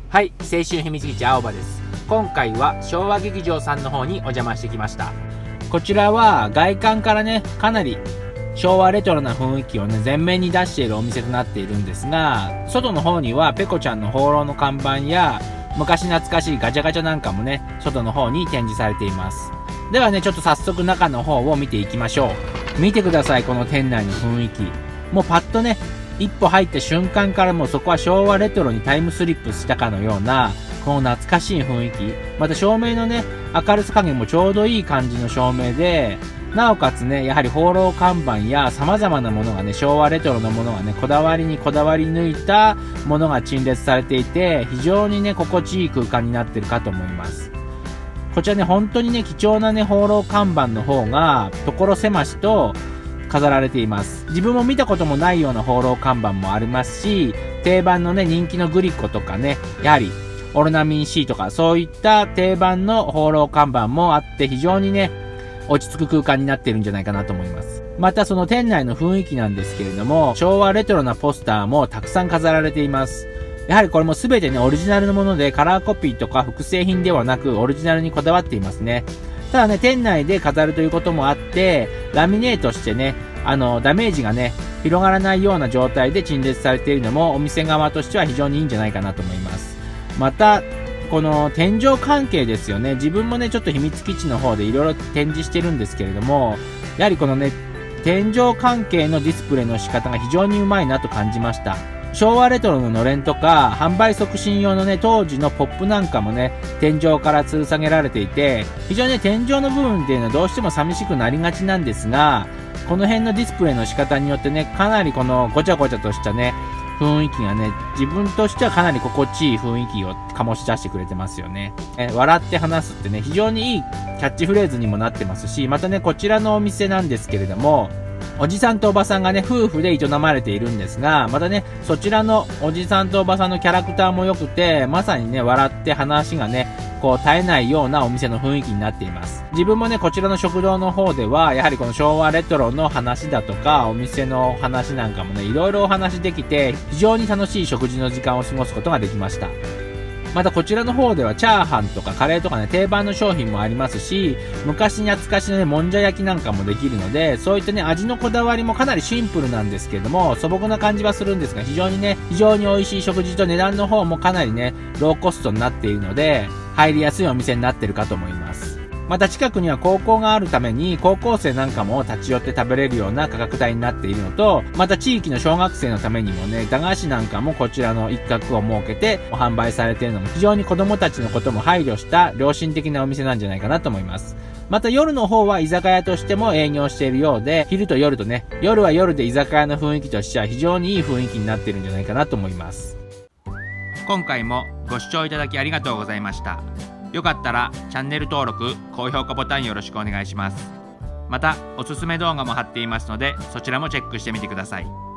はい、青春秘密基地青葉です。今回は昭和劇場さんの方にお邪魔してきました。こちらは外観からね、かなり昭和レトロな雰囲気をね、前面に出しているお店となっているんですが、外の方にはペコちゃんの放浪の看板や、昔懐かしいガチャガチャなんかもね、外の方に展示されています。ではね、ちょっと早速中の方を見ていきましょう。見てください、この店内の雰囲気。もうパッとね、一歩入った瞬間からもうそこは昭和レトロにタイムスリップしたかのような、この懐かしい雰囲気。また照明のね、明るさ加減もちょうどいい感じの照明で、なおかつね、やはり放浪看板や様々なものがね、昭和レトロのものがね、こだわり抜いたものが陳列されていて、非常にね、心地いい空間になってるかと思います。こちらね、本当にね、貴重なね、放浪看板の方が、所狭しと飾られています。自分も見たこともないような放浪看板もありますし、定番のね、人気のグリコとかね、やはり、オロナミン C とか、そういった定番の放浪看板もあって、非常にね、落ち着く空間になっているんじゃないかなと思います。またその店内の雰囲気なんですけれども、昭和レトロなポスターもたくさん飾られています。やはりこれも全てね、オリジナルのもので、カラーコピーとか複製品ではなく、オリジナルにこだわっていますね。ただね、店内で飾るということもあって、ラミネートしてね、ダメージがね、広がらないような状態で陳列されているのも、お店側としては非常にいいんじゃないかなと思います。また、この天井関係ですよね。自分もね、ちょっと秘密基地の方でいろいろ展示してるんですけれども、やはりこのね、天井関係のディスプレイの仕方が非常にうまいなと感じました。昭和レトロののれんとか、販売促進用のね、当時のポップなんかもね、天井から吊る下げられていて、非常にね、天井の部分っていうのはどうしても寂しくなりがちなんですが、この辺のディスプレイの仕方によってね、かなりこのごちゃごちゃとしたね、雰囲気がね、自分としてはかなり心地いい雰囲気を醸し出してくれてますよね。笑って話すってね、非常にいいキャッチフレーズにもなってますし、またね、こちらのお店なんですけれども、おじさんとおばさんがね、夫婦で営まれているんですが、またね、そちらのおじさんとおばさんのキャラクターも良くて、まさにね、笑って話がね、こう絶えないようなお店の雰囲気になっています。自分もね、こちらの食堂の方では、やはりこの昭和レトロの話だとか、お店の話なんかもね、いろいろお話できて、非常に楽しい食事の時間を過ごすことができました。またこちらの方ではチャーハンとかカレーとかね、定番の商品もありますし、昔懐かしのね、もんじゃ焼きなんかもできるので、そういったね、味のこだわりもかなりシンプルなんですけれども、素朴な感じはするんですが、非常に美味しい食事と値段の方もかなりね、ローコストになっているので、入りやすいお店になっているかと思います。また近くには高校があるために、高校生なんかも立ち寄って食べれるような価格帯になっているのと、また地域の小学生のためにもね、駄菓子なんかもこちらの一角を設けて販売されているのも非常に子供たちのことも配慮した良心的なお店なんじゃないかなと思います。また夜の方は居酒屋としても営業しているようで、昼と夜とね、夜は夜で居酒屋の雰囲気としては非常にいい雰囲気になっているんじゃないかなと思います。今回もご視聴いただきありがとうございました。よかったらチャンネル登録、高評価ボタンよろしくお願いします。またおすすめ動画も貼っていますので、そちらもチェックしてみてください。